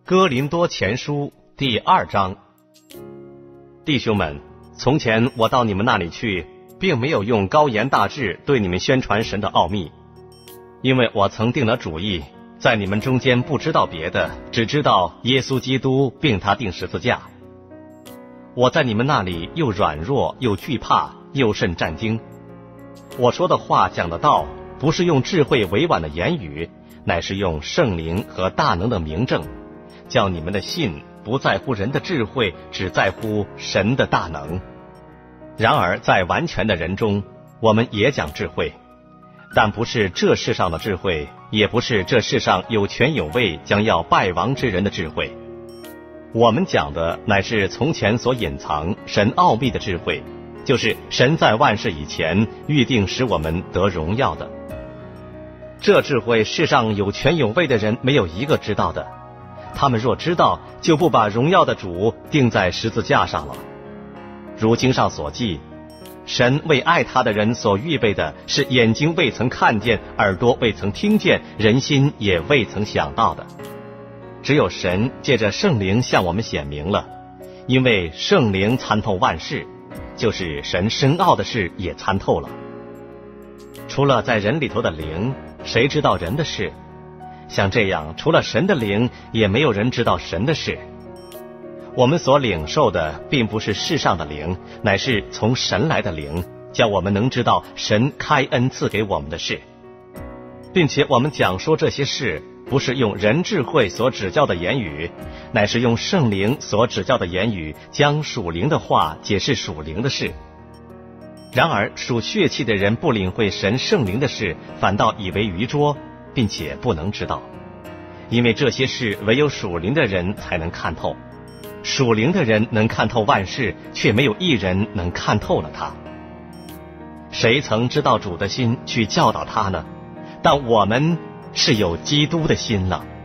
哥林多前书第2章。弟兄们，从前我到你们那里去，并没有用高言大志对你们宣传神的奥秘，因为我曾定了主意，在你们中间不知道别的，只知道耶稣基督并他钉十字架。我在你们那里又软弱又惧怕，又甚战惊。我说的话讲的道，不是用智慧委婉的言语，乃是用圣灵和大能的明证，叫你们的信不在乎人的智慧，只在乎神的大能。然而在完全的人中，我们也讲智慧，但不是这世上的智慧，也不是这世上有权有位将要败亡之人的智慧。我们讲的乃是从前所隐藏神奥秘的智慧，就是神在万事以前预定使我们得荣耀的。这智慧世上有权有位的人没有一个知道的，他们若知道，就不把荣耀的主钉在十字架上了。如经上所记，神为爱他的人所预备的是眼睛未曾看见，耳朵未曾听见，人心也未曾想到的。只有神借着圣灵向我们显明了，因为圣灵参透万事，就是神深奥的事也参透了。除了在人里头的灵，谁知道人的事？像这样，除了神的灵，也没有人知道神的事。我们所领受的并不是世上的灵，乃是从神来的灵，叫我们能知道神开恩赐给我们的事。并且我们讲说这些事，不是用人智慧所指教的言语，乃是用圣灵所指教的言语，将属灵的话解释属灵的事。然而属血气的人不领会神圣灵的事，反倒以为愚拙，并且不能知道，因为这些事唯有属灵的人才能看透。属灵的人能看透万事，却没有一人能看透了他。谁曾知道主的心去教导他呢？但我们是有基督的心了。